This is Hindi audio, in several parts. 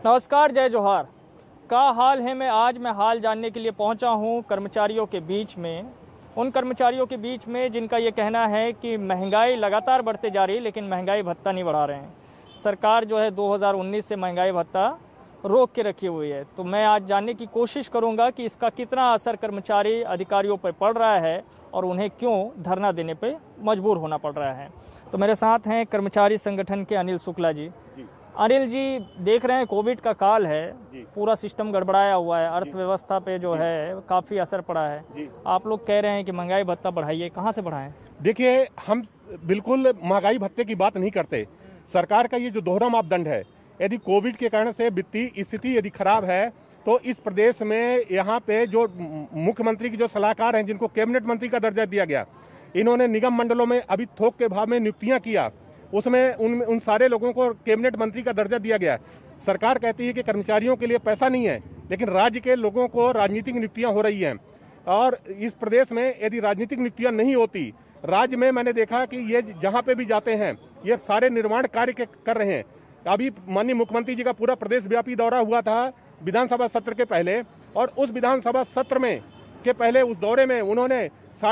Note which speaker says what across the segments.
Speaker 1: नमस्कार, जय जोहार। का हाल है मैं आज हाल जानने के लिए पहुंचा हूं कर्मचारियों के बीच में, उन कर्मचारियों के बीच में जिनका ये कहना है कि महंगाई लगातार बढ़ते जा रही है लेकिन महंगाई भत्ता नहीं बढ़ा रहे हैं। सरकार जो है 2019 से महंगाई भत्ता रोक के रखी हुई है। तो मैं आज जानने की कोशिश करूंगा कि इसका कितना असर कर्मचारी अधिकारियों पर पड़ रहा है और उन्हें क्यों धरना देने पे मजबूर होना पड़ रहा है। तो मेरे साथ हैं कर्मचारी संगठन के अनिल शुक्ला जी। अनिल जी, देख रहे हैं कोविड का काल है, पूरा सिस्टम गड़बड़ाया हुआ है, अर्थव्यवस्था पे जो है काफ़ी असर पड़ा है। आप लोग कह रहे हैं कि महंगाई भत्ता बढ़ाइए, कहाँ से बढ़ाएं?
Speaker 2: देखिए, हम बिल्कुल महंगाई भत्ते की बात नहीं करते। सरकार का ये जो दोहरा मापदंड है, यदि कोविड के कारण से वित्तीय स्थिति यदि खराब है तो इस प्रदेश में यहाँ पे जो मुख्यमंत्री की जो सलाहकार हैं, जिनको कैबिनेट मंत्री का दर्जा दिया गया, इन्होंने निगम मंडलों में अभी थोक के भाव में नियुक्तियाँ किया, उसमें उन सारे लोगों को कैबिनेट मंत्री का दर्जा दिया गया। सरकार कहती है कि कर्मचारियों के लिए पैसा नहीं है, लेकिन राज्य के लोगों को राजनीतिक नियुक्तियां हो रही हैं। और इस प्रदेश में यदि राजनीतिक नियुक्तियां नहीं होती, राज्य में मैंने देखा कि ये जहां पे भी जाते हैं ये सारे निर्माण कार्य कर रहे हैं। अभी माननीय मुख्यमंत्री जी का पूरा प्रदेश व्यापी दौरा हुआ था विधानसभा सत्र के पहले, और उस विधानसभा सत्र में के पहले उस दौरे में उन्होंने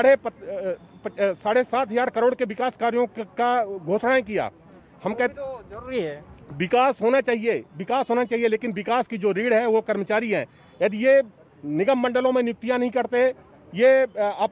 Speaker 2: 7,500 करोड़ के विकास कार्यों का घोषणाएं किया। हम कहते
Speaker 1: तो जरूरी है,
Speaker 2: विकास होना चाहिए, लेकिन विकास की जो रीढ़ है वो कर्मचारी हैं। यदि ये निगम मंडलों में नियुक्तियां नहीं करते, ये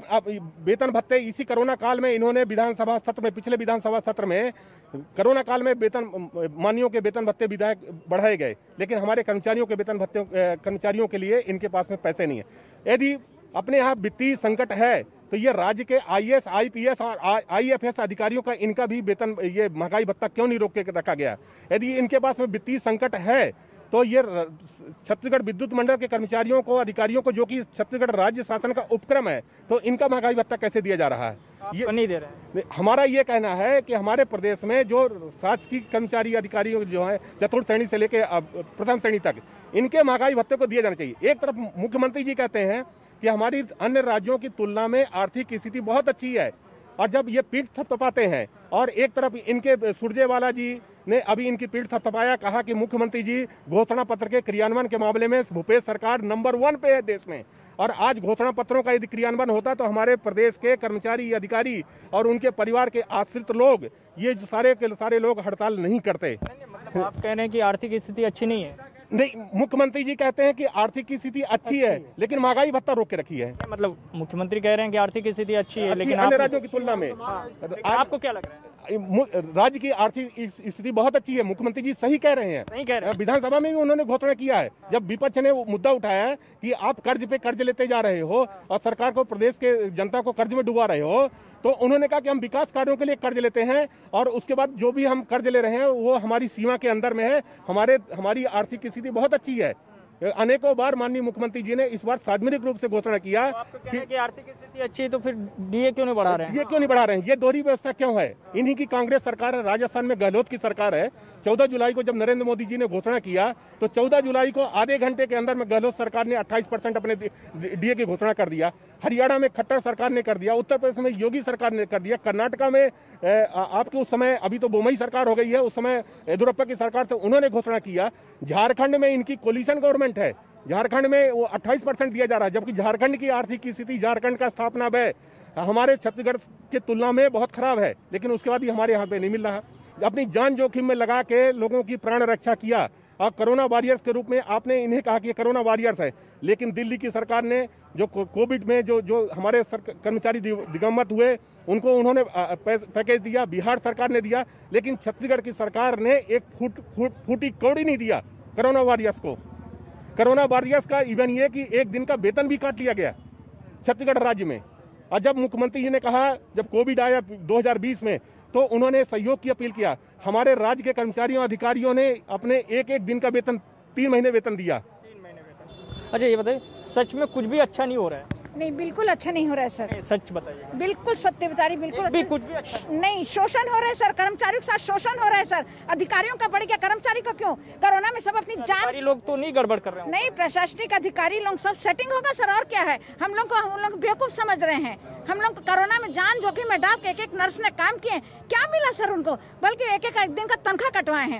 Speaker 2: वेतन भत्ते इसी कोरोना काल में इन्होंने विधानसभा सत्र में, पिछले विधानसभा सत्र में कोरोना काल में मानियों के वेतन भत्ते विधायक बढ़ाए गए, लेकिन हमारे कर्मचारियों के वेतन भत्ते कर्मचारियों के लिए इनके पास में पैसे नहीं है। यदि अपने यहाँ वित्तीय संकट है तो ये राज्य के आईएएस, आईपीएस और आईएफएस अधिकारियों का इनका भी वेतन, ये महंगाई भत्ता क्यों नहीं रोक के रखा गया? यदि इनके पास में वित्तीय संकट है तो ये छत्तीसगढ़ विद्युत मंडल के कर्मचारियों को, अधिकारियों को, जो कि छत्तीसगढ़ राज्य शासन का उपक्रम है, तो इनका महंगाई भत्ता कैसे दिया जा रहा है?
Speaker 1: ये नहीं दे रहे हैं।
Speaker 2: हमारा ये कहना है कि हमारे प्रदेश में जो शासकीय कर्मचारी अधिकारी जो है, चतुर्थ श्रेणी से लेकर प्रथम श्रेणी तक, इनके महंगाई भत्ते को दिया जाना चाहिए। एक तरफ मुख्यमंत्री जी कहते हैं कि हमारी अन्य राज्यों की तुलना में आर्थिक स्थिति बहुत अच्छी है, और जब ये पीठ थपथपाते हैं, और एक तरफ इनके सुरजेवाला जी ने अभी इनकी पीठ थपथपाया, कहा कि मुख्यमंत्री जी घोषणा पत्र के क्रियान्वयन के मामले में भूपेश सरकार नंबर 1 पे है देश में, और आज घोषणा पत्रों का यदि क्रियान्वयन होता तो हमारे प्रदेश के कर्मचारी, अधिकारी और उनके परिवार के आश्रित लोग, ये सारे के सारे लोग हड़ताल नहीं करते।
Speaker 1: मतलब आप कह रहे हैं कि आर्थिक स्थिति अच्छी नहीं है?
Speaker 2: नहीं, मुख्यमंत्री जी कहते हैं कि आर्थिक स्थिति अच्छी है, लेकिन महंगाई भत्ता रोक के रखी है।
Speaker 1: मतलब मुख्यमंत्री कह रहे हैं कि आर्थिक स्थिति अच्छी है, लेकिन
Speaker 2: अन्य राज्यों की तुलना में
Speaker 1: आपको क्या लग रहा है?
Speaker 2: राज्य की आर्थिक स्थिति बहुत अच्छी है। मुख्यमंत्री जी सही कह रहे हैं,
Speaker 1: सही कह रहे हैं।
Speaker 2: विधानसभा में भी उन्होंने घोषणा किया है, जब विपक्ष ने वो मुद्दा उठाया है कि आप कर्ज पे कर्ज लेते जा रहे हो और सरकार को, प्रदेश के जनता को कर्ज में डुबा रहे हो, तो उन्होंने कहा कि हम विकास कार्यों के लिए कर्ज लेते हैं, और उसके बाद जो भी हम कर्ज ले रहे हैं वो हमारी सीमा के अंदर में है। हमारी आर्थिक स्थिति बहुत अच्छी है। अनेकों बार माननीय मुख्यमंत्री जी ने इस बार सार्वजनिक रूप से घोषणा किया
Speaker 1: कि आर्थिक स्थिति अच्छी है, तो फिर डीए क्यों नहीं बढ़ा रहे हैं?
Speaker 2: ये क्यों नहीं बढ़ा रहे हैं? ये दोहरी व्यवस्था क्यों है? इन्हीं की कांग्रेस सरकार है, राजस्थान में गहलोत की सरकार है। 14 जुलाई को जब नरेंद्र मोदी जी ने घोषणा किया तो 14 जुलाई को आधे घंटे के अंदर में गहलोत सरकार ने 28% अपने डीए की घोषणा कर दिया। हरियाणा में खट्टर सरकार ने कर दिया, उत्तर प्रदेश में योगी सरकार ने कर दिया, कर्नाटका में आपके उस समय, अभी तो बोमई सरकार हो गई है, उस समय येदियुरप्पा की सरकार तो उन्होंने घोषणा किया। झारखंड में इनकी कोलिशन गवर्नमेंट है, झारखंड में वो 28% दिया जा रहा है, जबकि झारखंड की आर्थिक स्थिति, झारखंड का स्थापना व्यय हमारे छत्तीसगढ़ की तुलना में बहुत खराब है, लेकिन उसके बाद भी हमारे यहाँ पे नहीं मिल रहा। अपनी जान जोखिम में लगा के लोगों की प्राण रक्षा किया, और कोरोना वॉरियर्स के रूप में आपने इन्हें कहा कि कोरोना वॉरियर्स है, लेकिन दिल्ली की सरकार ने जो कोविड में जो हमारे कर्मचारी दिगंगत हुए उनको उन्होंने पैकेज दिया, बिहार सरकार ने दिया, लेकिन छत्तीसगढ़ की सरकार ने एक फूटी कौड़ी नहीं दिया कोरोना वॉरियर्स को। कोरोना वॉरियर्स का इवन ये कि एक दिन का वेतन भी काट लिया गया छत्तीसगढ़ राज्य में। और जब मुख्यमंत्री जी ने कहा, जब कोविड आया 2020 में, तो उन्होंने सहयोग की अपील किया। हमारे राज्य के कर्मचारियों, अधिकारियों ने अपने एक दिन का वेतन 3 महीने वेतन दिया।
Speaker 1: 3 महीने वेतन। अच्छा, ये बताइए, सच में कुछ भी अच्छा नहीं हो रहा है?
Speaker 3: नहीं, बिल्कुल अच्छा नहीं हो रहा है सर।
Speaker 1: सच बताइए।
Speaker 3: बिल्कुल सत्य बता रही, बिल्कुल
Speaker 1: भी कुछ भी अच्छा
Speaker 3: नहीं। शोषण हो रहा है सर, कर्मचारियों के साथ शोषण हो रहा है सर। अधिकारियों का बढ़ गया, कर्मचारी को क्यों? कोरोना में सब अपनी जान,
Speaker 1: लोग तो नहीं गड़बड़ कर रहे हैं?
Speaker 3: नहीं, प्रशासनिक अधिकारी लोग सब सेटिंग होगा सर, और क्या है? हम लोग बेवकूफ समझ रहे हैं। हम लोग कोरोना में जान जोखिम में डाल के एक नर्स ने काम किए, क्या मिला सर उनको? बल्कि एक दिन का तनख्वाह कटवाए हैं।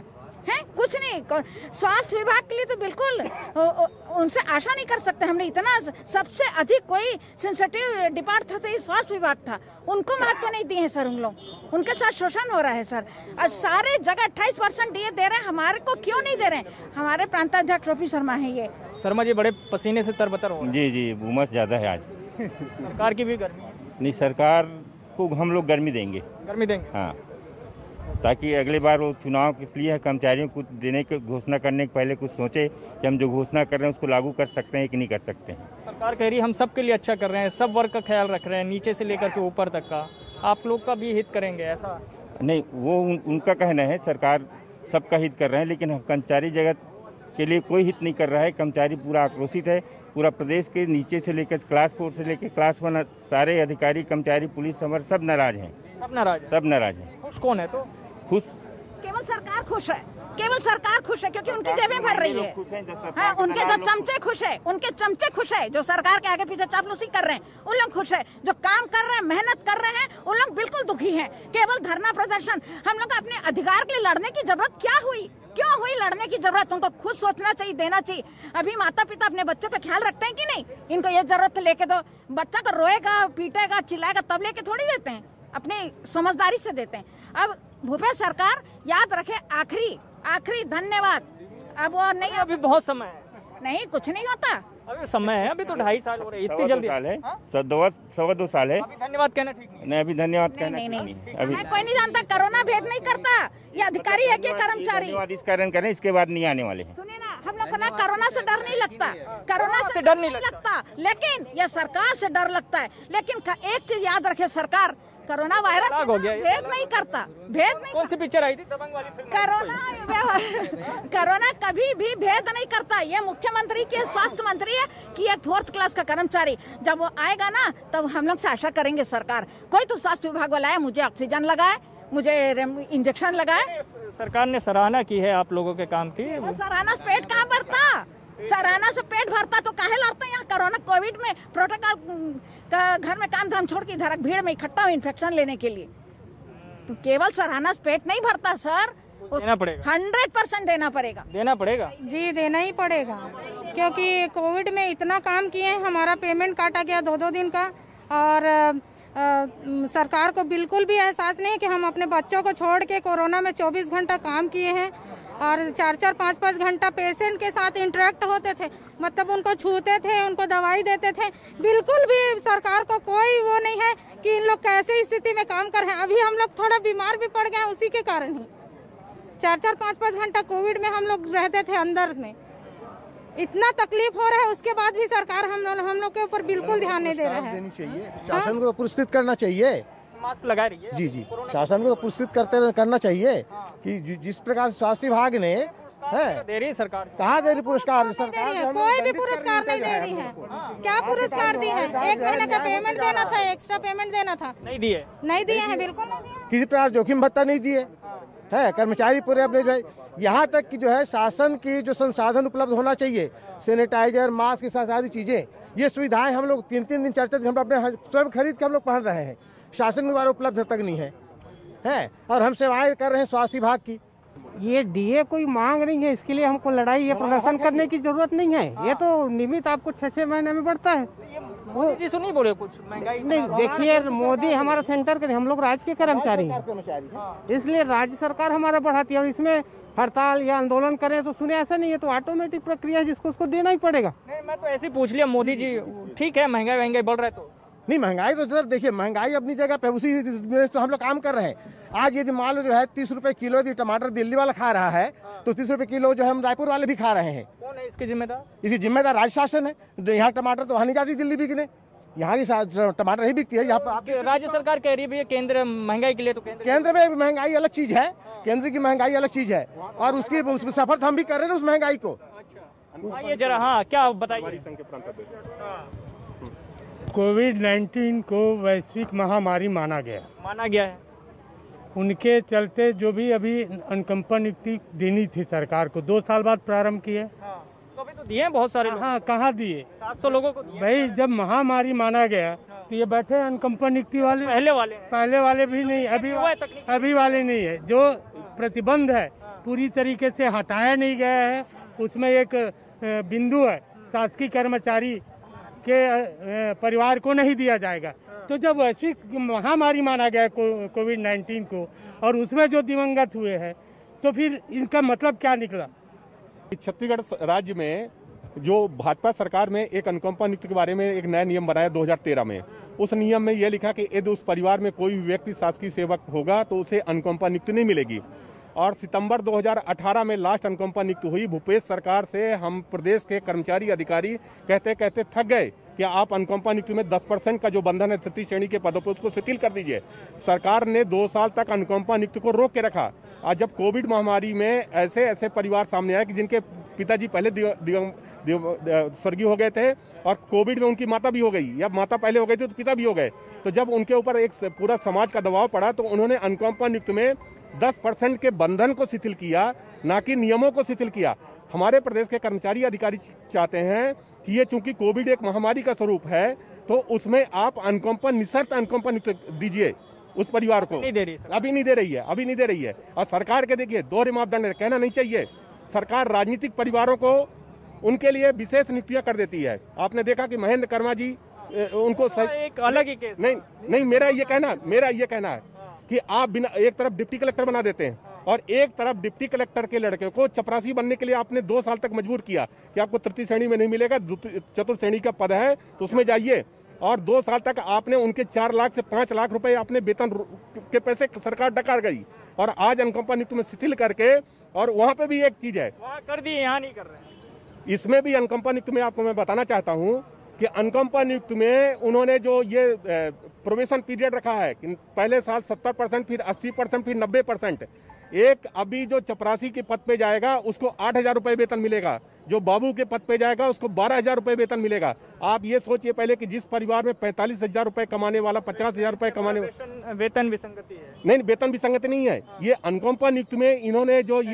Speaker 3: हैं? कुछ नहीं। स्वास्थ्य विभाग के लिए तो बिल्कुल उनसे आशा नहीं कर सकते। हमने इतना सबसे अधिक कोई सेंसिटिव डिपार्ट था तो ये स्वास्थ्य विभाग था, उनको महत्व नहीं दिए हैं सर। उन लोग उनके साथ शोषण हो रहा है सर। और सारे जगह 28% डीए दे रहे हैं, हमारे को क्यों नहीं दे रहे हैं? हमारे प्रांताध्यक्ष ओपी शर्मा है। ये
Speaker 1: शर्मा जी बड़े पसीने से तरबतर हो रहे
Speaker 4: जी जी, उमस ज़्यादा है आज।
Speaker 1: हैं। सरकार की भी गर्मी है।
Speaker 4: नहीं, सरकार को हम लोग गर्मी देंगे।
Speaker 1: गर्मी देंगे।
Speaker 4: हाँ, ताकि अगली बार वो चुनाव के लिए कर्मचारियों को देने के घोषणा करने के पहले कुछ सोचे कि हम जो घोषणा कर रहे हैं उसको लागू कर सकते हैं कि नहीं कर सकते हैं।
Speaker 1: सरकार कह रही है हम सबके लिए अच्छा कर रहे हैं, सब वर्ग का ख्याल रख रहे हैं, नीचे से लेकर के ऊपर तक का। आप लोग का भी हित करेंगे ऐसा?
Speaker 4: नहीं, वो उनका कहना है, सरकार सबका हित कर रहे हैं, लेकिन कर्मचारी जगत के लिए कोई हित नहीं कर रहा है। कर्मचारी पूरा आक्रोशित है। पूरा प्रदेश के नीचे से लेकर क्लास 4 से लेकर क्लास 1 सारे अधिकारी, कर्मचारी, पुलिस, समर सब नाराज हैं।
Speaker 1: सब नाराज?
Speaker 4: सब नाराज हैं।
Speaker 1: खुश कौन है? तो
Speaker 4: खुश
Speaker 3: केवल सरकार खुश है। केवल सरकार खुश है क्योंकि उनकी जेबें भर रही है। हाँ, उनके जो चमचे खुश है, उनके चमचे खुश है। जो सरकार के आगे पीछे चापलूसी कर रहे हैं उन लोग खुश है। जो काम कर रहे हैं, मेहनत कर रहे हैं, उन लोग बिल्कुल दुखी हैं। केवल धरना प्रदर्शन। हम लोग अपने अधिकार के लिए लड़ने की जरूरत क्या हुई? क्यों हुई लड़ने की जरूरत? उनको खुद सोचना चाहिए, देना चाहिए। अभी माता पिता अपने बच्चों का ख्याल रखते हैं कि नहीं? इनको ये जरूरत लेके दो, बच्चा को रोएगा, पीटेगा, चिल्लाएगा तब लेके थोड़ी देते हैं, अपनी समझदारी से देते हैं। अब भूपेश सरकार याद रखे, आखिरी धन्यवाद। अब वो नहीं,
Speaker 1: अभी बहुत समय है।
Speaker 3: नहीं, कुछ नहीं होता।
Speaker 1: अभी समय है, अभी तो 2.5 साल हो रहे हैं। इतनी जल्दी?
Speaker 4: साल है, 2 साल है।
Speaker 1: अभी धन्यवाद कहना ठीक नहीं?
Speaker 4: नहीं, अभी धन्यवाद कहना
Speaker 3: नहीं,
Speaker 4: ठीक नहीं। अभी
Speaker 3: कोई नहीं जानता। कोरोना भेद नहीं करता। ये अधिकारी है कि कर्मचारी?
Speaker 4: धन्यवाद इस कारण करें, इसके बाद नहीं आने वाले हैं।
Speaker 3: सुनिए ना, हम लोग को ना कोरोना से डर नहीं लगता, कोरोना से
Speaker 1: डर नहीं
Speaker 3: लगता, लेकिन ये सरकार से डर लगता है। लेकिन एक चीज याद रखे, सरकार कोरोना वायरस
Speaker 1: हो गया
Speaker 3: भेद नहीं करता। भेद नहीं।
Speaker 1: कौन सी पिक्चर आई थी? दबंग वाली फिल्म?
Speaker 3: कोरोना कभी भी भेद नहीं करता। ये मुख्यमंत्री की, स्वास्थ्य मंत्री है कि एक 4th क्लास का कर्मचारी। जब वो आएगा ना तब हम लोग से आशा करेंगे सरकार कोई तो स्वास्थ्य विभाग वाला है, मुझे ऑक्सीजन लगाए, मुझे इंजेक्शन लगाए।
Speaker 1: सरकार ने सराहना की है आप लोगों के काम की।
Speaker 3: सराहना से पेट कहाँ भरता? सराहना से पेट भरता तो काहे लड़ते हैं यहाँ? कोरोना कोविड में प्रोटोकॉल का घर में काम धाम छोड़ के इधर भीड़ में इकट्ठा हो इन्फेक्शन लेने के लिए। तो केवल सराहना से पेट नहीं भरता सर,
Speaker 1: देना पड़ेगा।
Speaker 3: 100% देना पड़ेगा।
Speaker 1: देना पड़ेगा
Speaker 5: जी, देना ही पड़ेगा क्योंकि कोविड में इतना काम किए हैं, हमारा पेमेंट काटा गया 2-2 दिन का। और सरकार को बिल्कुल भी एहसास नहीं है कि हम अपने बच्चों को छोड़ के कोरोना में 24 घंटा काम किए हैं और 4-4, 5-5 घंटा पेशेंट के साथ इंटरेक्ट होते थे, मतलब उनको छूते थे, उनको दवाई देते थे। बिल्कुल भी सरकार को कोई वो नहीं है कि इन लोग कैसे स्थिति में काम कर रहे हैं। अभी हम लोग थोड़ा बीमार भी पड़ गए हैं उसी के कारण ही। 4-4, 5-5 घंटा कोविड में हम लोग रहते थे अंदर में, इतना तकलीफ हो रहा है, उसके बाद भी सरकार हम लोग के ऊपर बिल्कुल ध्यान नहीं दे रहा है।
Speaker 6: देनी चाहिए, शासन को पुरस्कृत करना चाहिए।
Speaker 1: मास्क लगा रही है?
Speaker 6: जी, शासन को पुरस्कृत करना चाहिए कि जिस प्रकार स्वास्थ्य विभाग ने
Speaker 1: दे रही सरकार।
Speaker 6: कहाँ दे रही पुरस्कार? सरकार
Speaker 5: कोई भी पुरस्कार नहीं दे रही है। क्या पुरस्कार दी है? 1 महीने का पेमेंट देना था, एक्स्ट्रा पेमेंट देना था,
Speaker 1: नहीं दिए।
Speaker 5: नहीं दिए हैं, बिल्कुल नहीं दिए।
Speaker 6: किसी प्रकार जोखिम भत्ता नहीं दिए है। कर्मचारी पूरे अपने यहाँ तक कि जो है शासन की जो संसाधन उपलब्ध होना चाहिए, सैनिटाइजर, मास्क, सारी चीजें, ये सुविधाएं हम लोग 3-3 दिन 4-4 दिन हम अपने स्वयं खरीद के हम लोग पहन रहे हैं। शासन द्वारा उपलब्ध तक नहीं है और हम सेवाएं कर रहे हैं स्वास्थ्य विभाग की।
Speaker 7: ये डीए कोई मांग नहीं है, इसके लिए हमको लड़ाई या प्रदर्शन करने की जरूरत नहीं है। ये तो नियमित आपको 6-6 महीने में बढ़ता है।
Speaker 1: मोदी जी सुन नहीं बोले कुछ महंगाई
Speaker 7: नहीं, देखिए मोदी हमारा सेंटर के, हम लोग राज्य के कर्मचारी हैं, इसलिए राज्य सरकार हमारा बढ़ाती है। और इसमें हड़ताल या आंदोलन करें तो सुने, ऐसा नहीं है, तो ऑटोमेटिक प्रक्रिया है जिसको उसको देना ही पड़ेगा।
Speaker 1: नहीं, मैं तो ऐसे ही पूछ लिया। मोदी जी ठीक है, महंगाई बढ़ रहा है तो
Speaker 6: नहीं, महंगाई तो सर देखिए, महंगाई अपनी जगह पे, उसी में तो हम लोग काम कर रहे हैं। आज यदि मान लो जो है 30 रुपए किलो यदि टमाटर दिल्ली वाला खा रहा है तो 30 रुपए किलो जो है हम रायपुर वाले भी खा रहे हैं।
Speaker 1: कौन है इसके जिम्मेदार?
Speaker 6: इसकी जिम्मेदार राज्य शासन है। यहाँ टमाटर तो वहाँ नहीं जाती दिल्ली बिकने, यहाँ की टमाटर नहीं बिकती है। यहाँ पर
Speaker 1: राज्य सरकार कह रही है केंद्र महंगाई के लिए, तो
Speaker 6: केंद्र में महंगाई अलग चीज है, केंद्र की महंगाई अलग चीज है और उसमें सफर हम भी कर रहे हैं उस महंगाई को।
Speaker 1: आइए जरा, हाँ क्या बताइए।
Speaker 8: कोविड-19 को वैश्विक महामारी माना गया है। उनके चलते जो भी अभी अनुकंपा नियुक्ति देनी थी सरकार को 2 साल बाद प्रारंभ किए।
Speaker 1: तो अभी तो दिए हैं बहुत सारे लोग।
Speaker 8: हाँ, कहाँ दिए?
Speaker 1: 700 लोगों को दिए।
Speaker 8: भाई जब महामारी माना गया तो ये बैठे अनुकंपा नियुक्ति वाले,
Speaker 1: पहले वाले
Speaker 8: भी नहीं, अभी वाले नहीं है। जो प्रतिबंध है पूरी तरीके से हटाया नहीं गया है। उसमें एक बिंदु है, शासकीय कर्मचारी के परिवार को नहीं दिया जाएगा। तो जब वैश्विक महामारी माना गया कोविड-19 को और उसमें जो दिवंगत हुए हैं, तो फिर इनका मतलब क्या निकला?
Speaker 2: छत्तीसगढ़ राज्य में जो भाजपा सरकार में एक अनुकंपा नियुक्ति के बारे में एक नया नियम बनाया 2013 में। उस नियम में यह लिखा कि यदि उस परिवार में कोई व्यक्ति शासकीय सेवक होगा तो उसे अनुकंपा नियुक्ति नहीं मिलेगी। और सितंबर 2018 में लास्ट अनुकंपा नियुक्ति हुई। भूपेश सरकार से हम प्रदेश के कर्मचारी अधिकारी कहते कहते थक गए कि आप अनुकंपा नियुक्ति में 10% का जो बंधन है तृतीय श्रेणी के पदों पर, उसको शिथिल कर दीजिए। सरकार ने 2 साल तक अनुकंपा नियुक्ति को रोक के रखा। आज जब कोविड महामारी में ऐसे ऐसे परिवार सामने आए कि जिनके पिताजी पहले स्वर्गीय हो गए थे और कोविड में उनकी माता भी हो गई, या माता पहले हो गई थी तो पिता भी हो गए, तो जब उनके ऊपर एक पूरा समाज का दबाव पड़ा तो उन्होंने अनुकंपा नियुक्ति में 10% के बंधन को शिथिल किया, ना कि नियमों को शिथिल किया। हमारे प्रदेश के कर्मचारी अधिकारी चाहते हैं कि ये चूंकि कोविड एक महामारी का स्वरूप है, तो उसमें आप अनुकंपा निशर्त अनुकंपा नियुक्ति दीजिए उस परिवार को।
Speaker 1: नहीं दे रही,
Speaker 2: अभी नहीं दे रही है। और सरकार के देखिए दोहरे मापदंड कहना नहीं चाहिए। सरकार राजनीतिक परिवारों को उनके लिए विशेष नीतियां कर देती है। आपने देखा कि महेंद्र कर्मा जी उनको
Speaker 1: एक अलग ही केस।
Speaker 2: नहीं, मेरा ये कहना है कि आप बिना एक तरफ डिप्टी कलेक्टर बना देते हैं और एक तरफ डिप्टी कलेक्टर के लड़के को चपरासी बनने के लिए आपने 2 साल तक मजबूर किया कि आपको तृतीय श्रेणी में नहीं मिलेगा, चतुर्थ श्रेणी का पद है तो उसमें जाइए। और 2 साल तक आपने उनके 4 लाख से 5 लाख रुपए आपने वेतन के पैसे सरकार डकार गई। और आज अनुकंपा नियुक्ति में शिथिल करके, और वहां पे भी एक चीज है,
Speaker 1: वहाँ कर दी, यहाँ नहीं कर रहे।
Speaker 2: इसमें भी अनुकंपा नियुक्ति में आपको मैं बताना चाहता हूं कि अनुकंपा नियुक्ति में उन्होंने जो ये प्रोबेशन पीरियड रखा है कि पहले साल 70%, फिर 80%, फिर 90%। एक अभी जो चपरासी के पद पे जाएगा उसको 8,000 रुपए वेतन मिलेगा, जो बाबू के पद पे जाएगा उसको 12,000 रुपए वेतन मिलेगा। आप ये सोचिए पहले कि जिस परिवार में 45,000 रुपए कमाने वाला 50,000 रुपए कमाने
Speaker 1: वेतन विसंगति है।
Speaker 2: नहीं, वेतन विसंगति नहीं है। ये अनुकंपा नियुक्ति में इन्होंने जो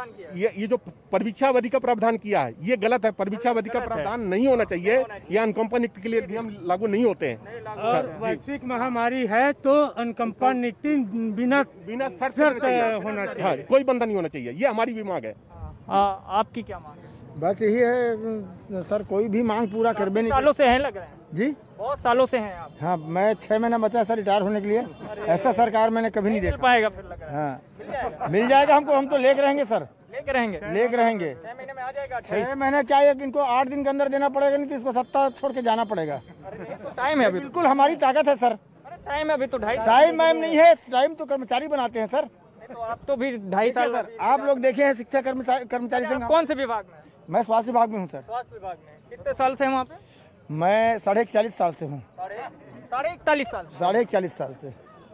Speaker 2: ये जो परिवीक्षावधि का प्रावधान किया है, ये गलत है। परिवीक्षावधि का प्रावधान नहीं होना चाहिए। ये अनुकंपा नियुक्ति के लिए नियम लागू नहीं होते हैं।
Speaker 8: और वैश्विक महामारी है तो अनुकंपा नियुक्ति बिना शर्त होना चाहिए।
Speaker 2: हाँ, कोई बंधन नहीं होना चाहिए। ये हमारी भी मांग है।
Speaker 1: आपकी क्या मांग है?
Speaker 6: बस यही है सर, कोई भी मांग पूरा करबे नहीं।
Speaker 1: सालों से हैं लग रहे हैं
Speaker 6: जी,
Speaker 1: बहुत सालों से हैं आप।
Speaker 6: हाँ, मैं 6 महीना बचा सर रिटायर होने के लिए। ऐसा सरकार मैंने कभी नहीं देखा।
Speaker 1: पाएगा फिर लग रहा है।
Speaker 6: हाँ, मिल जाएगा हमको, हम तो लेके रहेंगे सर,
Speaker 1: लेके रहेंगे
Speaker 6: 6
Speaker 1: महीने में आ जाएगा।
Speaker 6: 6 महीने क्या है कि इनको 8 दिन के अंदर देना पड़ेगा, नहीं तो इसको सत्ता छोड़ के जाना पड़ेगा।
Speaker 1: टाइम है अभी,
Speaker 6: बिल्कुल हमारी ताकत है सर।
Speaker 1: टाइम है अभी तो 2.5
Speaker 6: टाइम नहीं है, टाइम तो कर्मचारी बनाते हैं सर।
Speaker 1: तो आप तो भी 2.5 साल।
Speaker 6: आप लोग देखे हैं शिक्षा कर्मचारी संघ।
Speaker 1: कौन से विभाग में?
Speaker 6: मैं स्वास्थ्य विभाग में हूँ सर।
Speaker 1: स्वास्थ्य विभाग में कितने साल से हैं वहाँ पे?
Speaker 6: मैं 41 साल से हूँ।
Speaker 1: 41 साल?
Speaker 6: 41 साल से।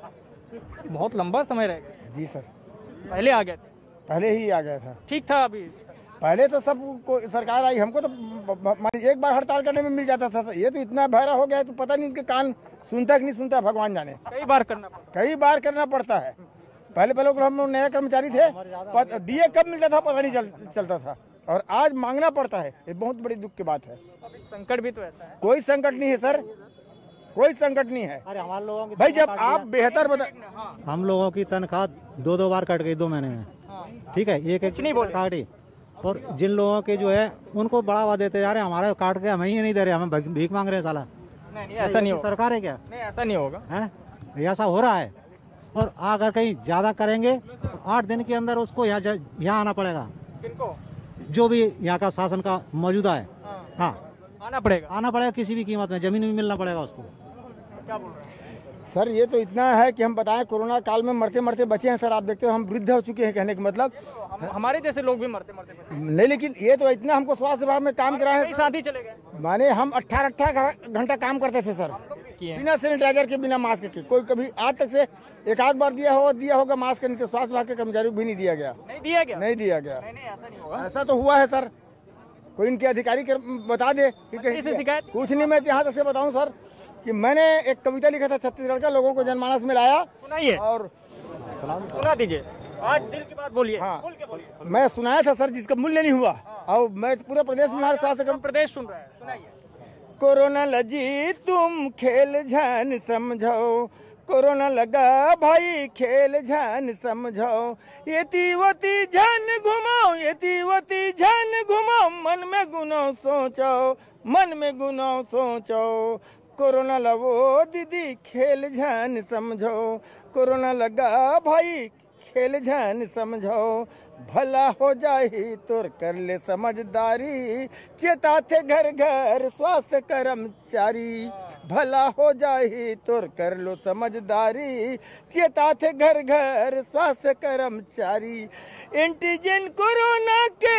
Speaker 1: बहुत लंबा समय रह गया।
Speaker 6: जी सर,
Speaker 1: पहले आ गए थे?
Speaker 6: पहले ही आ गया था।
Speaker 1: ठीक था अभी?
Speaker 6: पहले तो सब को सरकार आई, हमको तो एक बार हड़ताल करने में मिल जाता था। ये तो इतना बहरा हो गया है तो पता नहीं इनके कान सुनता कि नहीं सुनता, भगवान जाने।
Speaker 1: कई बार करना
Speaker 6: पड़ता है। पहले हम लोग नए कर्मचारी थे, डीए कब मिलता था पता नहीं चलता था, और आज मांगना पड़ता है। ये बहुत बड़ी दुख की बात है।
Speaker 1: संकट भी तो ऐसा है।
Speaker 6: कोई संकट नहीं है सर, कोई संकट नहीं है। अरे हमारे लोगों की भाई, जब आप बेहतर
Speaker 9: हम लोगों की तनख्वाह 2 बार कट गई 2 महीने में। ठीक है, एक काटी, और जिन लोगों के जो है उनको बढ़ावा देते जा रहे हैं। हमारे काट के हमें ही नहीं दे रहे, हमें भीख मांग रहे हैं साला।
Speaker 1: नहीं, ऐसा नहीं होगा।
Speaker 9: सरकार है क्या?
Speaker 1: नहीं, ऐसा नहीं होगा
Speaker 9: है, ऐसा हो रहा है। और अगर कहीं ज्यादा करेंगे तो 8 दिन के अंदर उसको यहाँ आना पड़ेगा।
Speaker 1: किनको?
Speaker 9: जो भी यहाँ का शासन का मौजूदा है। हाँ,
Speaker 1: आना पड़ेगा
Speaker 9: किसी भी कीमत में, जमीन भी मिलना पड़ेगा उसको।
Speaker 1: क्या बोल रहे हैं
Speaker 6: सर? ये तो इतना है कि हम बताएं, कोरोना काल में मरते मरते बचे हैं सर। आप देखते हो हम वृद्ध हो चुके हैं, कहने का मतलब
Speaker 1: हमारे जैसे लोग भी मरते
Speaker 6: नहीं, लेकिन ये तो इतना हमको स्वास्थ्य विभाग में काम कराए,
Speaker 1: साथ ही चले गए।
Speaker 6: माने हम 18 घंटा काम करते थे सर, बिना सैनिटाइजर के, बिना मास्क के। कोई कभी आज तक से एक आध बार दिया होगा मास्क, नहीं तो स्वास्थ्य विभाग के कर्मचारियों को भी नहीं दिया गया।
Speaker 1: नहीं दिया गया।
Speaker 6: ऐसा नहीं होगा। ऐसा तो हुआ है सर, कोई इनके अधिकारी बता दे।
Speaker 1: शिकायत
Speaker 6: कुछ नहीं, मैं यहाँ तक से बताऊँ सर कि मैंने एक कविता लिखा था छत्तीसगढ़ का, लोगों को जनमानस में लाया।
Speaker 1: सुनाइए
Speaker 6: और
Speaker 1: सुना दीजिए, आज दिल की बात बोलिए।
Speaker 6: हाँ, मैं सुनाया था सर, जिसका मूल्य नहीं हुआ। और मैं पूरे प्रदेश में हमारे स्वास्थ्य
Speaker 1: प्रदेश सुन रहा है, सुनाइए।
Speaker 6: कोरोना लजी तुम खेल झन समझो,
Speaker 10: कोरोना लगा भाई खेल झन समझाओ, येती वती झन घुमाओ, येती वती झन घुमाओ, मन में गुनो सोचो, मन में गुनो सोचो। कोरोना लगो दीदी खेल झन समझो, कोरोना लगा भाई खेल झन समझो, भला हो जाए तोर कर ले समझदारी, चेता थे घर घर स्वास्थ्य कर्मचारी, भला हो जाए तोर कर लो समझदारी, चेता थे घर घर स्वास्थ्य कर्मचारी। एंटीजन कोरोना के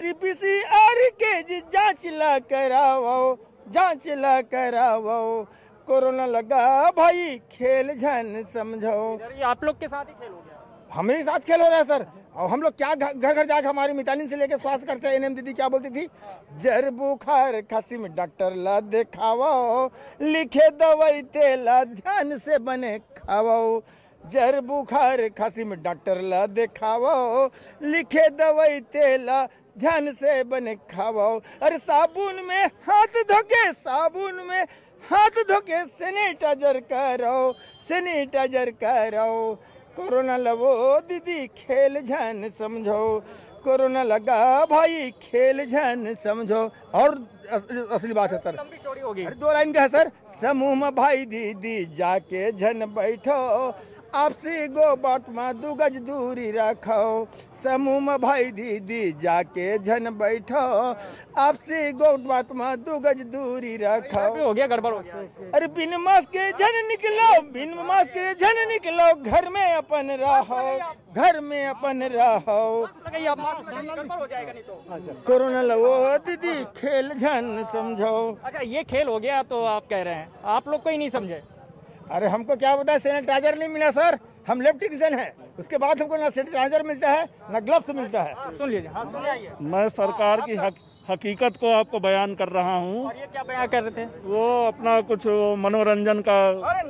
Speaker 10: RT-PCR के जांच ला कराओ, जांच ला कराओ। कोरोना लगा भाई खेल झन समझो।
Speaker 1: आप लोग के साथ ही खेल हो गया?
Speaker 10: हमारे साथ खेल हो रहा है सर। और हम लोग क्या घर घर जाकर हमारी मितालिन से लेकर स्वास्थ्य करते हैं। एनएम दीदी क्या बोलती थी, जर बुखार खांसी में डॉक्टर ला दिखाओ, लिखे दवाई तेला ध्यान से बने खाओ, जर बुखार खांसी में डॉक्टर ला दिखाओ, लिखे दवाई तेला ध्यान से बने खाओ। अरे साबुन में हाथ धोके, साबुन में हाथ धोके सैनिटाइजर करो, सैनिटाइजर करो। कोरोना लगो दीदी खेल झन समझो, कोरोना लगा भाई खेल झन समझो। और असली बात है सर, अरे 2 लाइन का है सर, समूह में भाई दीदी जाके झन बैठो, आपसी गो बाट में 2 गज दूरी रखो, समूह में भाई दीदी जाके झन बैठो, आपसी गो बाट में 2 गज दूरी रखो।
Speaker 1: हो गया, गड़बड़ हो गया।
Speaker 10: अरे बिन मास्क के झन निकलो, बिन मास्क के झन निकलो, घर में अपन रहो, घर में अपन रहो।
Speaker 1: गड़बड़ हो जाएगा नहीं तो।
Speaker 10: कोरोना लगो दीदी खेल झन समझो।
Speaker 1: अच्छा, ये खेल हो गया तो आप कह रहे हैं, आप लोग को ही नहीं समझे?
Speaker 10: अरे हमको क्या पता है, सैनिटाइजर नहीं मिला सर, हम लेफ्ट टेक्नीशियन है, उसके बाद हमको ना सैनिटाइजर मिलता है ना ग्लव्स मिलता है।
Speaker 1: सुन लीजिए। हाँ, सुनिए।
Speaker 11: मैं सरकार की हकीकत को आपको बयान कर रहा हूँ।
Speaker 1: और ये क्या बयान कर रहे थे?
Speaker 11: वो अपना कुछ मनोरंजन का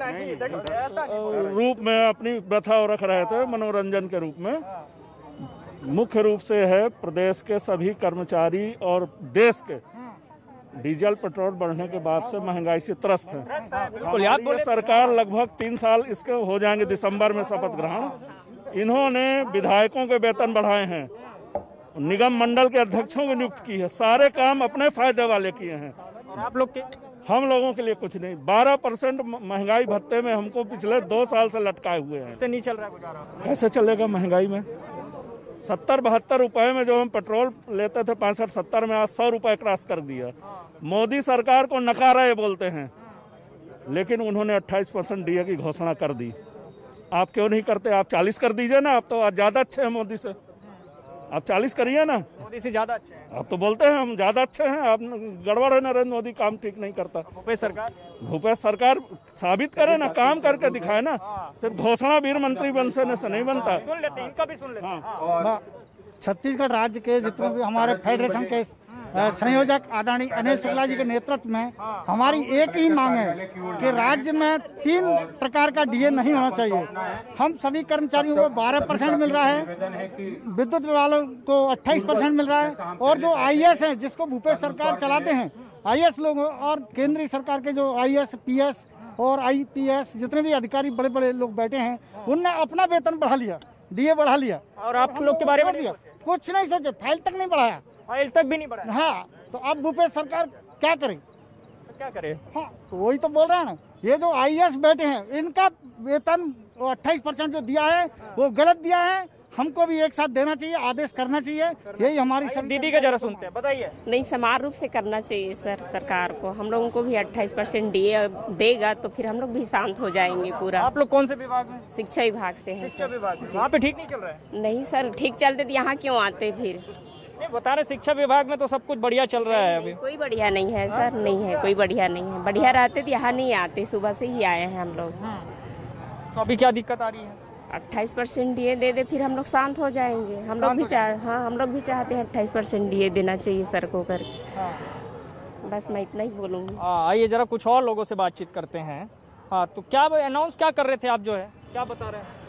Speaker 11: रूप में अपनी व्यथा रख रहे थे, मनोरंजन के रूप में। मुख्य रूप से है प्रदेश के सभी कर्मचारी और देश के डीजल पेट्रोल बढ़ने के बाद से महंगाई से त्रस्त है। हमारी सरकार लगभग 3 साल इसके हो जाएंगे, दिसंबर में शपथ ग्रहण। इन्होंने विधायकों के वेतन बढ़ाए हैं, निगम मंडल के अध्यक्षों को नियुक्त की है, सारे काम अपने फायदे वाले किए हैं।
Speaker 1: और आप लोग के?
Speaker 11: हम लोगों के लिए कुछ नहीं। 12% महंगाई भत्ते में हमको पिछले 2 साल से लटकाए हुए हैं।
Speaker 1: कैसे नहीं चल रहा गुजारा?
Speaker 11: कैसे चलेगा महंगाई में? 70-72 रुपए में जो हम पेट्रोल लेते थे 65-70 में, आज 100 रुपए क्रॉस कर दिया। मोदी सरकार को नकारा ये बोलते हैं, लेकिन उन्होंने 28% डीए की घोषणा कर दी। आप क्यों नहीं करते? आप 40 कर दीजिए ना, आप तो आज ज्यादा अच्छे हैं मोदी से, आप 40 करिए ना।
Speaker 1: मोदी से ज्यादा अच्छे हैं
Speaker 11: आप तो बोलते हैं हम ज्यादा अच्छे हैं, आप गड़बड़ है। नरेंद्र मोदी काम ठीक नहीं करता। भूपेश सरकार साबित करे ना, काम करके दिखाए ना, सिर्फ घोषणा वीर मंत्री बन से नहीं बनता।
Speaker 1: सुन लेते हैं, इनका भी सुन लेते हैं।
Speaker 12: छत्तीसगढ़ राज्य के जितने भी हमारे फेडरेशन के संयोजक आदरणीय अनिल शुक्ला जी के नेतृत्व में हमारी एक ही मांग है कि राज्य में 3 प्रकार का डीए नहीं होना चाहिए। हम सभी कर्मचारियों को 12% मिल रहा है, विद्युत वालों को 28% मिल रहा है, और जो IAS हैं जिसको भूपेश सरकार चलाते हैं, IAS लोग और केंद्रीय सरकार के जो IAS, PS और IPS जितने भी अधिकारी बड़े बड़े लोग बैठे हैं, उनने अपना वेतन बढ़ा लिया, डीए बढ़ा लिया।
Speaker 1: और आप लोग के बारे में
Speaker 12: कुछ नहीं सोचे, फाइल तक नहीं बढ़ाया,
Speaker 1: फाइल तक भी नहीं बढ़ाया।
Speaker 12: हाँ, तो अब भूपेश सरकार क्या करे?
Speaker 1: क्या करे?
Speaker 12: हाँ, तो वही तो बोल रहे हैं ना, ये जो IAS बैठे हैं इनका वेतन 28% जो दिया है वो गलत दिया है। हमको भी एक साथ देना चाहिए, आदेश करना चाहिए, यही हमारी सब।
Speaker 1: दीदी का जरा सुनते हैं, बताइए।
Speaker 13: नहीं, समान रूप से करना चाहिए सर सरकार को। हम लोगों को भी 28% डीए देगा तो फिर हम लोग भी शांत हो जाएंगे पूरा।
Speaker 1: आप लोग कौन से विभाग में?
Speaker 13: शिक्षा विभाग से है।
Speaker 1: शिक्षा विभाग में? वहाँ पे ठीक नहीं चल रहा है?
Speaker 13: नहीं सर, ठीक चलते तो यहाँ क्यों आते फिर?
Speaker 1: नहीं, बता रहे शिक्षा विभाग में तो सब कुछ बढ़िया चल रहा है अभी।
Speaker 13: कोई बढ़िया नहीं है सर, नहीं है, कोई बढ़िया नहीं है। बढ़िया रहते तो यहाँ नहीं आते, सुबह से ही आए हैं हम लोग।
Speaker 1: तो अभी क्या दिक्कत आ रही है?
Speaker 13: 28% डीए दे दे, फिर हम लोग शांत हो जाएंगे। हम लोग भी चाहते हैं 28% डीए देना चाहिए सर को करके। बस मैं इतना ही बोलूँगी।
Speaker 1: आइए जरा कुछ और लोगों से बातचीत करते हैं। हाँ, तो क्या अनाउंस क्या कर रहे थे आप, जो है क्या बता रहे हैं?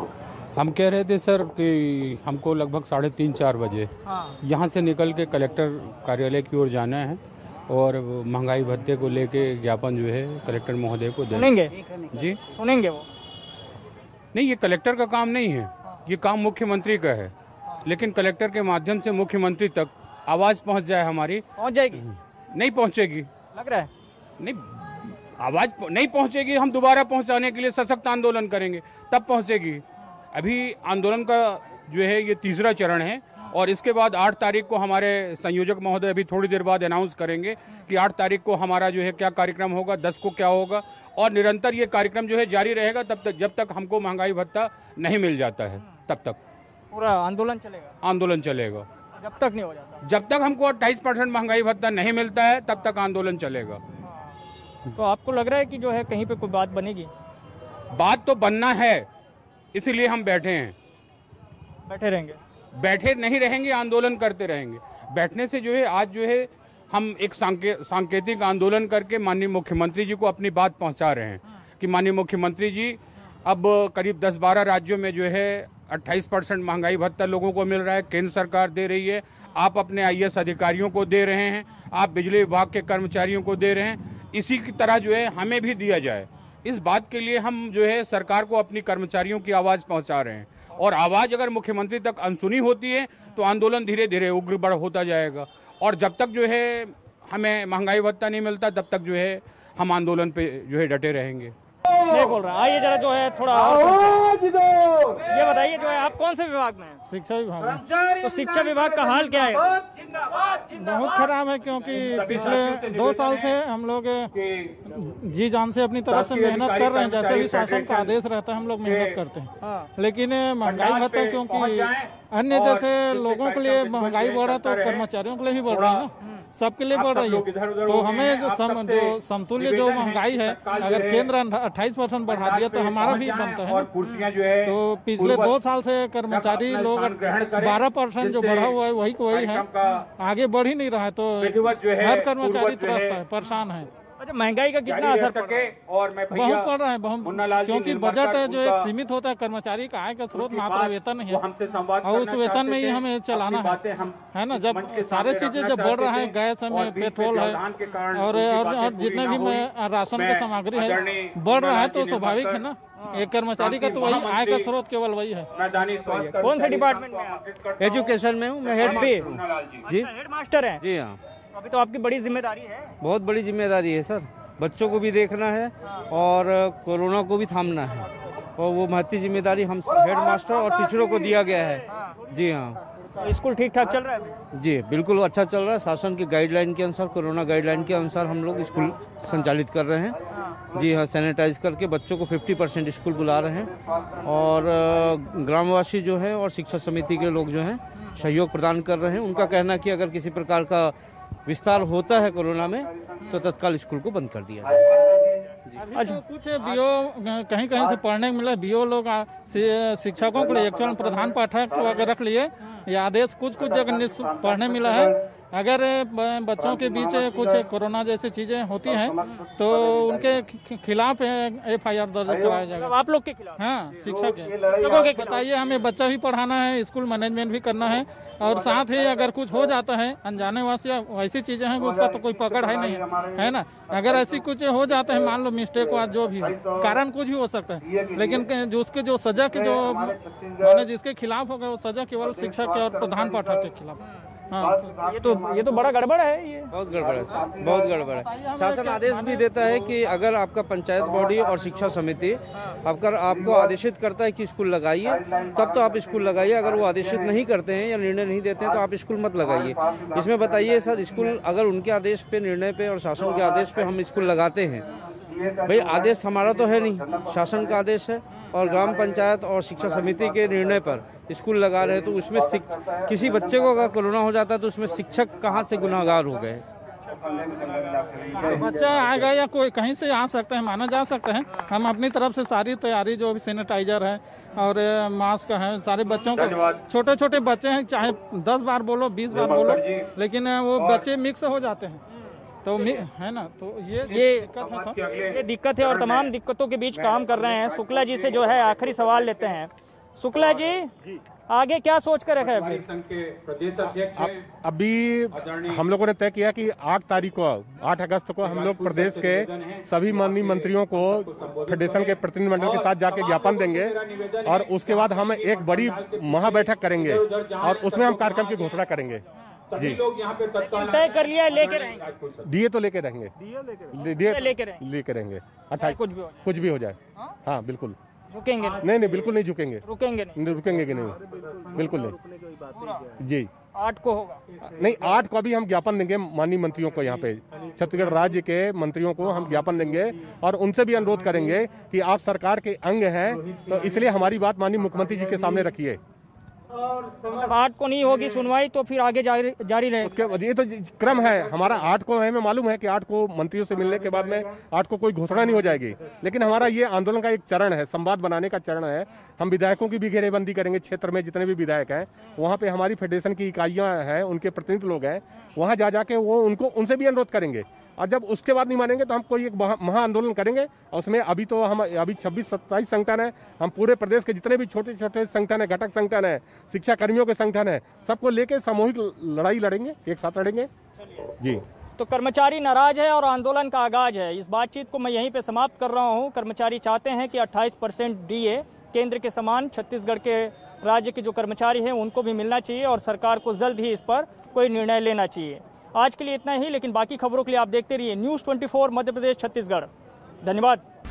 Speaker 14: हम कह रहे थे सर कि हमको लगभग 3:30-4 बजे यहाँ से निकल के कलेक्टर कार्यालय की ओर जाना है, और महंगाई भत्ते को लेके ज्ञापन जो है कलेक्टर महोदय को
Speaker 1: सुनेंगे
Speaker 14: जी,
Speaker 1: सुनेंगे वो
Speaker 14: नहीं, ये कलेक्टर का काम नहीं है, ये काम मुख्यमंत्री का है। लेकिन कलेक्टर के माध्यम से मुख्यमंत्री तक आवाज़ पहुंच जाए हमारी।
Speaker 1: पहुंच जाएगी?
Speaker 14: नहीं पहुंचेगी,
Speaker 1: लग रहा है
Speaker 14: नहीं, आवाज़ नहीं पहुंचेगी। हम दोबारा पहुंचाने के लिए सशक्त आंदोलन करेंगे, तब पहुंचेगी। अभी आंदोलन का जो है ये तीसरा चरण है और इसके बाद 8 तारीख को हमारे संयोजक महोदय अभी थोड़ी देर बाद अनाउंस करेंगे कि 8 तारीख को हमारा जो है क्या कार्यक्रम होगा, 10 को क्या होगा, और निरंतर ये कार्यक्रम जो है जारी रहेगा तब तक, जब तक हमको महंगाई भत्ता नहीं मिल जाता है तब तक
Speaker 1: पूरा आंदोलन चलेगा।
Speaker 14: आंदोलन चलेगा
Speaker 1: जब तक नहीं हो जाता,
Speaker 14: जब तक हमको 28% महंगाई भत्ता नहीं मिलता है तब तक आंदोलन चलेगा।
Speaker 1: तो आपको लग रहा है कि जो है कहीं पे कोई बात बनेगी?
Speaker 14: बात तो बनना है, इसीलिए हम बैठे हैं।
Speaker 1: बैठे रहेंगे?
Speaker 14: बैठे नहीं रहेंगे, आंदोलन करते रहेंगे। बैठने से जो है आज जो है हम एक सांकेतिक आंदोलन करके माननीय मुख्यमंत्री जी को अपनी बात पहुंचा रहे हैं कि माननीय मुख्यमंत्री जी, अब करीब 10-12 राज्यों में जो है 28% महंगाई भत्ता लोगों को मिल रहा है, केंद्र सरकार दे रही है, आप अपने IAS अधिकारियों को दे रहे हैं, आप बिजली विभाग के कर्मचारियों को दे रहे हैं, इसी की तरह जो है हमें भी दिया जाए। इस बात के लिए हम जो है सरकार को अपनी कर्मचारियों की आवाज़ पहुंचा रहे हैं और आवाज़ अगर मुख्यमंत्री तक अनसुनी होती है तो आंदोलन धीरे धीरे उग्र बढ़ होता जाएगा और जब तक जो है हमें महंगाई भत्ता नहीं मिलता तब तक जो है हम आंदोलन पे जो है डटे रहेंगे।
Speaker 1: नहीं बोल रहा, आइए जरा जो है थोड़ा ये बताइए, जो है आप कौन से विभाग में हैं?
Speaker 15: शिक्षा विभाग में।
Speaker 1: तो शिक्षा विभाग का हाल क्या है?
Speaker 15: बहुत खराब है, क्योंकि पिछले 2 साल से हम लोग जी जान से अपनी तरफ से मेहनत कर रहे हैं, जैसे भी शासन का आदेश रहता है हम लोग मेहनत करते हैं, लेकिन महंगाई भत्ता क्योंकि अन्य जैसे लोगों के लिए महंगाई बढ़ रहा है तो कर्मचारियों के लिए भी बढ़ रहा है ना, सबके लिए बढ़ रही है। तो हमें जो समतुल्य जो महंगाई है, अगर केंद्र 28% बढ़ा दिया तो हमारा भी बनता है। तो पिछले 2 साल से कर्मचारी लोग 12% जो बढ़ा हुआ है वही को वही है, आगे बढ़ ही नहीं रहा है। तो हर कर्मचारी त्रस्त है, परेशान है।
Speaker 1: अच्छा, महंगाई का कितना असर पड़ रहा है?
Speaker 15: बहुत पड़ रहा है, बहुत, क्योंकि बजट जो एक सीमित होता है, कर्मचारी का आय का स्रोत मात्र वेतन है और उस वेतन में ही हमें चलाना है ना। जब सारे चीजें जब बढ़ रहा है, गैस है, पेट्रोल है और जितने भी राशन की सामग्री है बढ़ रहा है, तो स्वाभाविक है ना, एक कर्मचारी का तो वही आय का स्रोत केवल वही है।
Speaker 1: कौन से डिपार्टमेंट में?
Speaker 16: एजुकेशन में हूँ मैं,
Speaker 1: हेड मास्टर है।
Speaker 16: जी हाँ।
Speaker 1: अभी तो आपकी बड़ी जिम्मेदारी है।
Speaker 16: बहुत बड़ी जिम्मेदारी है सर, बच्चों को भी देखना है और कोरोना को भी थामना है, और वो महत्वपूर्ण जिम्मेदारी हम हेड मास्टर और टीचरों को दिया गया है। जी हाँ।
Speaker 1: तो स्कूल ठीक ठाक चल रहा है?
Speaker 16: जी बिल्कुल अच्छा चल रहा है, शासन की गाइडलाइन के अनुसार, कोरोना गाइडलाइन के अनुसार हम लोग स्कूल संचालित कर रहे हैं। जी हाँ, सैनिटाइज करके बच्चों को 50% स्कूल बुला रहे हैं और ग्रामवासी जो है और शिक्षा समिति के लोग जो हैं सहयोग प्रदान कर रहे हैं। उनका कहना है कि अगर किसी प्रकार का विस्तार होता है कोरोना में तो तत्काल स्कूल को बंद कर दिया जाए।
Speaker 15: अच्छा, कुछ बीओ कहीं कहीं से पढ़ने को मिला, बीओ लोग शिक्षकों के लिए एक्चुअल प्रधान पाठक अगर रख लिए, ये आदेश कुछ जगह पढ़ने मिला है। अगर बच्चों के बीच कुछ कोरोना जैसी चीजें होती हैं तो उनके खिलाफ FIR दर्ज कराया जाएगा।
Speaker 1: आप लोग के खिलाफ?
Speaker 15: हाँ, शिक्षक के बताइए, हमें बच्चा भी पढ़ाना है, स्कूल मैनेजमेंट भी करना है, और साथ ही अगर कुछ हो जाता है अनजाने ऐसी चीजें हैं उसका तो कोई पकड़ है नहीं है ना। अगर ऐसी कुछ हो जाता है, मान लो मिस्टेक हुआ, जो भी कारण कुछ भी हो सकता है, लेकिन जो उसके जो सजा के जो माने जिसके खिलाफ होगा वो सजा केवल शिक्षक के और प्रधान पाठक के खिलाफ।
Speaker 1: हाँ, ये तो बड़ा गड़बड़ है। ये
Speaker 16: बहुत गड़बड़ है सर, बहुत गड़बड़ है। शासन आदेश भी देता है कि अगर आपका पंचायत बॉडी और शिक्षा समिति आपको आदेशित करता है कि स्कूल लगाइए, तब तो आप स्कूल लगाइए। अगर वो आदेशित नहीं करते हैं या निर्णय नहीं देते हैं तो आप स्कूल मत लगाइए। इसमें बताइए सर, स्कूल अगर उनके आदेश पे, निर्णय पे और शासन के आदेश पे हम स्कूल लगाते हैं, भाई आदेश हमारा तो है नहीं, शासन का आदेश है, और ग्राम पंचायत और शिक्षा समिति के निर्णय पर स्कूल लगा रहे हैं, तो उसमें किसी बच्चे को अगर कोरोना हो जाता है तो उसमें शिक्षक कहाँ से गुनाहगार हो गए?
Speaker 15: बच्चा आएगा या कोई कहीं से आ सकता है, माना जा सकता है। हम अपनी तरफ से सारी तैयारी, जो भी सैनिटाइजर है और मास्क है, सारे बच्चों को, छोटे छोटे बच्चे हैं, चाहे 10 बार बोलो 20 बार बोलो, लेकिन वो बच्चे मिक्स हो जाते हैं, तो है ना। तो ये दिक्कत है सर,
Speaker 1: ये दिक्कत है और तमाम दिक्कतों के बीच काम कर रहे हैं। शुक्ला जी से जो है आखिरी सवाल लेते हैं। शुक्ला जी आगे क्या सोच कर रखा है?
Speaker 2: अभी हम लोगों ने तय किया कि 8 अगस्त को हम लोग प्रदेश के सभी माननीय मंत्रियों को फेडरेशन के प्रतिनिधिमंडल के साथ जाके ज्ञापन देंगे और उसके बाद हम एक बड़ी महाबैठक करेंगे और उसमें हम कार्यक्रम की घोषणा करेंगे। जी
Speaker 1: तय कर लिया है, लेके रहेंगे।
Speaker 2: डीए तो लेके रहेंगे, लेके रहेंगे 28 कुछ भी हो जाए। हाँ बिल्कुल
Speaker 1: झुकेंगे
Speaker 2: नहीं, बिल्कुल नहीं झुकेंगे,
Speaker 1: रुकेंगे
Speaker 2: कि नहीं, बिल्कुल नहीं जी।
Speaker 1: 8 को होगा
Speaker 2: नहीं, 8 को अभी हम ज्ञापन देंगे माननीय मंत्रियों को, यहाँ पे छत्तीसगढ़ राज्य के मंत्रियों को हम ज्ञापन देंगे और उनसे भी अनुरोध करेंगे कि आप सरकार के अंग हैं तो इसलिए हमारी बात माननीय मुख्यमंत्री जी के सामने रखिए।
Speaker 1: 8 को नहीं होगी सुनवाई तो फिर आगे जारी रहे।
Speaker 2: उसके ये तो क्रम है हमारा। 8 को हमें मालूम है कि 8 को मंत्रियों से मिलने के बाद में 8 को कोई घोषणा नहीं हो जाएगी, लेकिन हमारा ये आंदोलन का एक चरण है, संवाद बनाने का चरण है। हम विधायकों की भी घेरेबंदी करेंगे, क्षेत्र में जितने भी विधायक हैं वहाँ पे हमारी फेडरेशन की इकाइयाँ हैं, उनके प्रतिनिधि लोग हैं, वहाँ जा जाके वो उनसे भी अनुरोध करेंगे और जब उसके बाद नहीं मानेंगे तो हम कोई एक महा आंदोलन करेंगे। और उसमें अभी 26-27 संगठन है, हम पूरे प्रदेश के जितने भी छोटे छोटे संगठन है, घटक संगठन है, शिक्षा कर्मियों के संगठन है, सबको लेके सामूहिक लड़ाई लड़ेंगे, एक साथ लड़ेंगे जी।
Speaker 1: तो कर्मचारी नाराज है और आंदोलन का आगाज है। इस बातचीत को मैं यहीं पे समाप्त कर रहा हूं। कर्मचारी चाहते हैं कि 28% डीए केंद्र के समान छत्तीसगढ़ के राज्य के जो कर्मचारी हैं उनको भी मिलना चाहिए और सरकार को जल्द ही इस पर कोई निर्णय लेना चाहिए। आज के लिए इतना ही, लेकिन बाकी खबरों के लिए आप देखते रहिए न्यूज़ 24 मध्य प्रदेश छत्तीसगढ़। धन्यवाद।